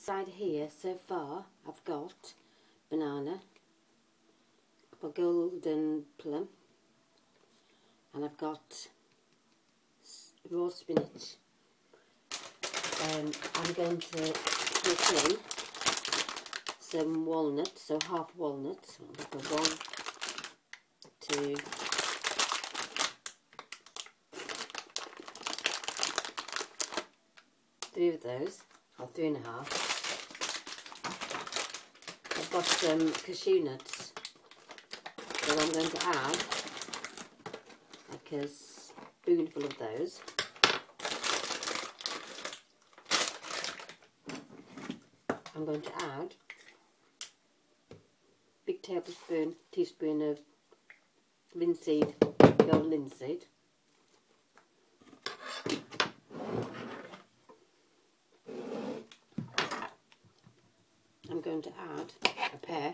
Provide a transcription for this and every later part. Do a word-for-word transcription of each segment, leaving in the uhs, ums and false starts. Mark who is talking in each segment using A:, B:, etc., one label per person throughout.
A: Inside here so far I've got banana, I've got golden plum, and I've got raw spinach. Um, I'm going to put in some walnuts, so half walnuts. I'll put one, two, three of those, or three and a half. I've got some cashew nuts that I'm going to add, like a spoonful of those. I'm going to add a big tablespoon, teaspoon of linseed, golden linseed. I'm going to add a pear.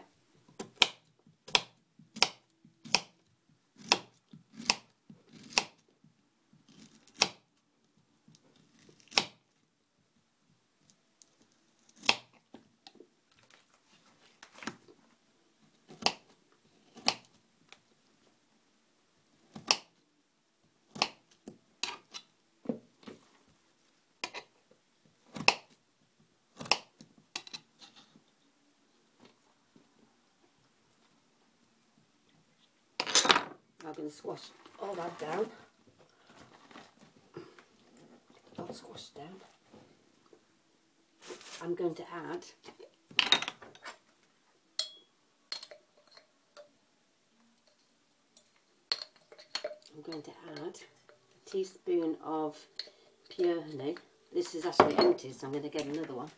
A: I'm going to squash all that down. All squashed down. I'm going to add I'm going to add a teaspoon of pure honey. This is actually empty, so I'm going to get another one.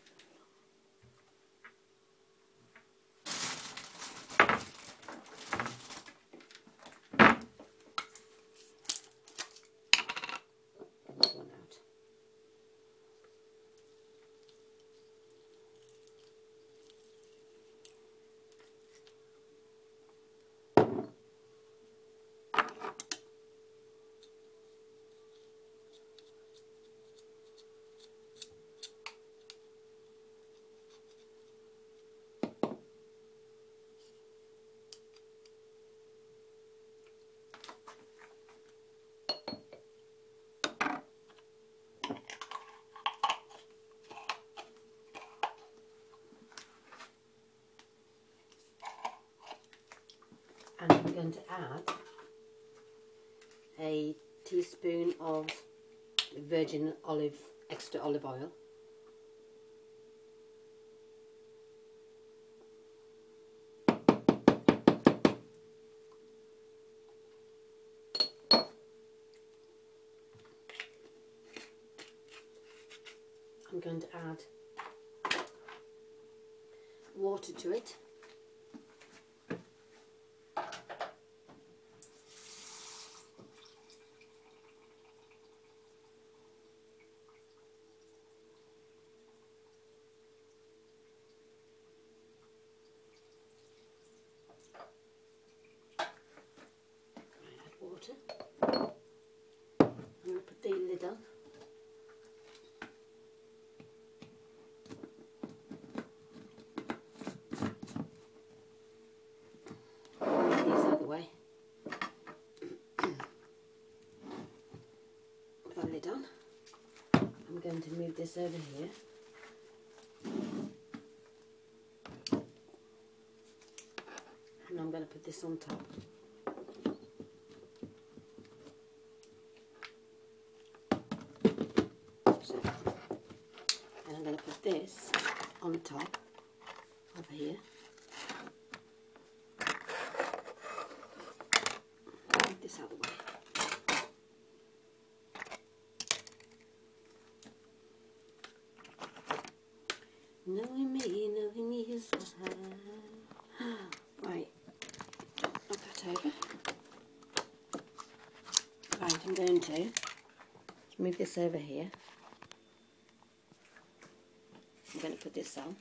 A: And I'm going to add a teaspoon of virgin olive, extra olive oil. I'm going to add water to it. I'm going to put the lid on. Move these out of the way. Put the lid on. I'm going to move this over here. And I'm going to put this on top. And I'm going to put this on top over here. Take this out of the way. Knowing me, knowing me is right. Knock that over. Right, I'm going to move this over here. I'm going to put this on.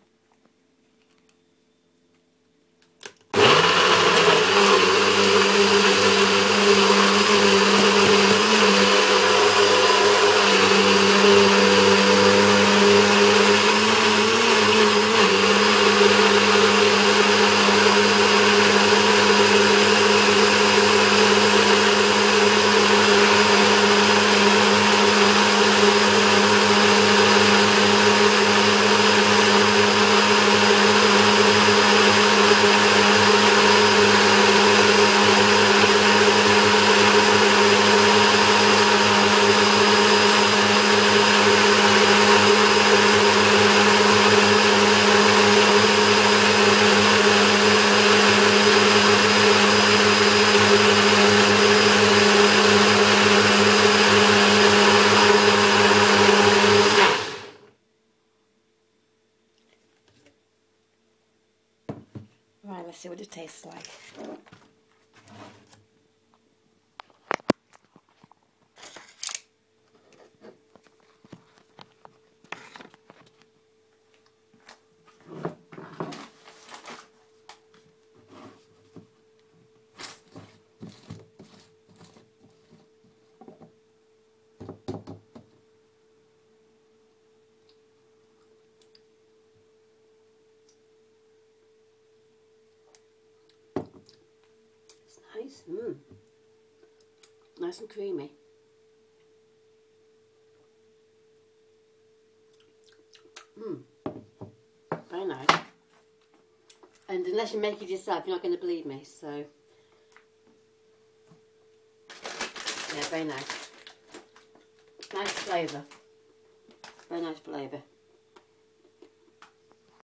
A: Right, let's see what it tastes like. Nice, mmm. Nice and creamy. Mmm. Very nice. And unless you make it yourself, you're not going to believe me, so. Yeah, very nice. Nice flavour. Very nice flavour.